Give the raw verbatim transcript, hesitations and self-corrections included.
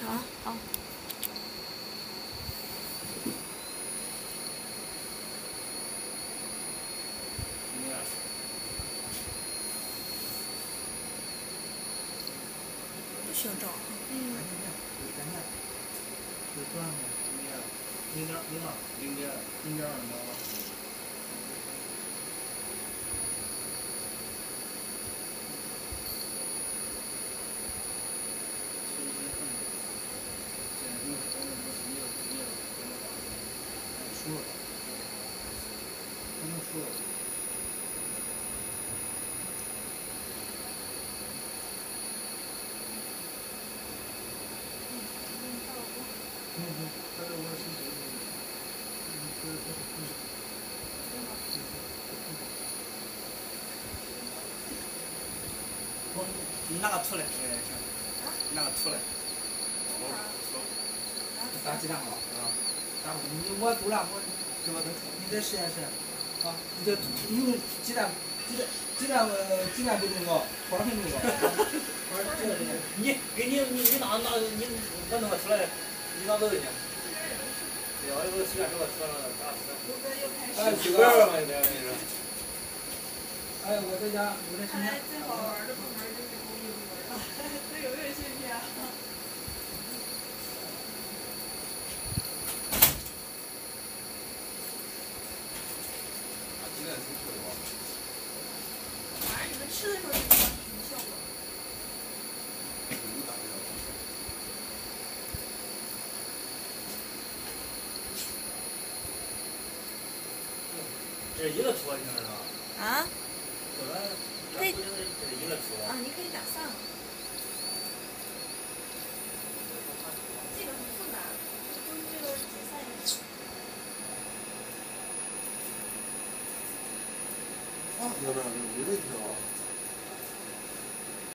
啊，好。不需要照。嗯。 是多少米？零点零二，零点零点二秒吧。输了，他们输了。嗯嗯，他在我身边。嗯，对对对。我，你拿个出来，哎，行。啊？拿个出来。我说。打鸡蛋了啊！打不，你我够了，我给我都出。你在实验室。啊，你这你用鸡蛋，鸡蛋，鸡蛋呃，鸡蛋不弄个，花生弄个。我说这个你给你你你拿拿你我弄个出来，你拿走就行。对呀，我这个随便给我车上打死。哎，几个人嘛？这个跟你说。哎，我在家，我在身边。最好玩的部门就是工艺部门了，都有没有兴趣啊？ 鸡蛋出错的话， 反正你们吃的时候就知道是什么效果。 油打比较好。 这是一个出型是吧？ 啊？ 这个这不就是这是一个出？ 啊，你可以打散了。这个很复杂，就是这个解散一下。 啊，要不然没问题啊。